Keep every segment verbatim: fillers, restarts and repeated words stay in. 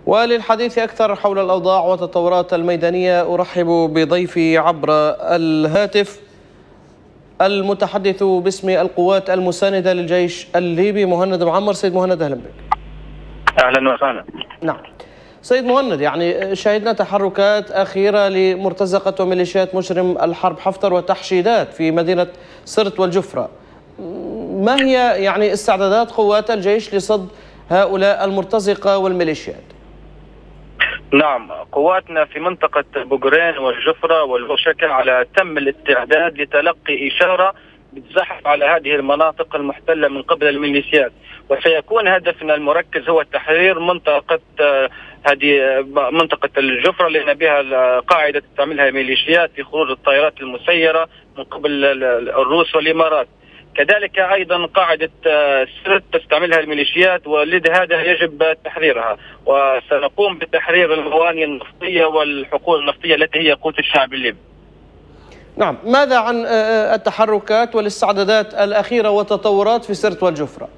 وللحديث أكثر حول الأوضاع والتطورات الميدانية أرحب بضيفي عبر الهاتف المتحدث باسم القوات المساندة للجيش الليبي مهند معمر. سيد مهند أهلا بك. أهلا وسهلا. نعم سيد مهند، يعني شهدنا تحركات أخيرة لمرتزقة وميليشيات مجرم الحرب حفتر وتحشيدات في مدينة سرت والجفرة. ما هي يعني استعدادات قوات الجيش لصد هؤلاء المرتزقة والميليشيات؟ نعم، قواتنا في منطقة بوغرين والجفرة والوشكة على تم الاستعداد لتلقي إشارة بالزحف على هذه المناطق المحتلة من قبل الميليشيات، وسيكون هدفنا المركز هو تحرير منطقة هذه منطقة الجفرة، لأن بها قاعدة تستعملها ميليشيات في خروج الطائرات المسيرة من قبل الروس والإمارات. كذلك أيضا قاعدة سرت تستعملها الميليشيات، ولهذا يجب تحريرها، وسنقوم بتحرير الموانئ النفطية والحقول النفطية التي هي قوت الشعب الليبي. نعم، ماذا عن التحركات والاستعدادات الأخيرة والتطورات في سرت والجفرة؟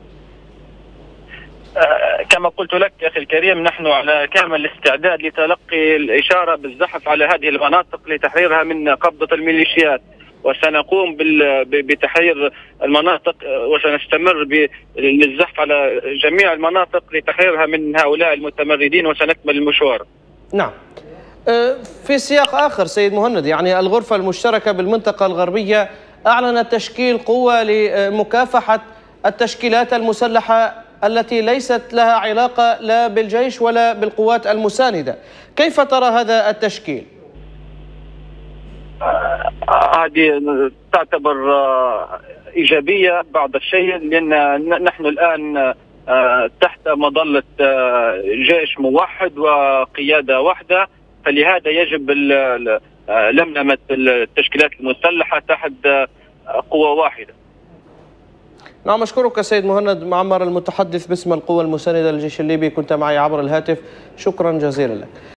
كما قلت لك أخي الكريم، نحن على كامل الاستعداد لتلقي الإشارة بالزحف على هذه المناطق لتحريرها من قبضة الميليشيات، وسنقوم بتحرير المناطق وسنستمر بالزحف على جميع المناطق لتحريرها من هؤلاء المتمردين وسنكمل المشوار. نعم، في سياق آخر سيد مهند، يعني الغرفة المشتركة بالمنطقة الغربية أعلنت تشكيل قوة لمكافحة التشكيلات المسلحة التي ليست لها علاقة لا بالجيش ولا بالقوات المساندة. كيف ترى هذا التشكيل؟ هذه تعتبر إيجابية بعض الشيء، لأن نحن الآن تحت مظلة جيش موحد وقيادة واحدة، فلهذا يجب لملمة التشكيلات المسلحة تحت قوة واحدة. نعم، أشكرك سيد مهند معمر المتحدث باسم القوى المساندة للجيش الليبي، كنت معي عبر الهاتف، شكرا جزيلا لك.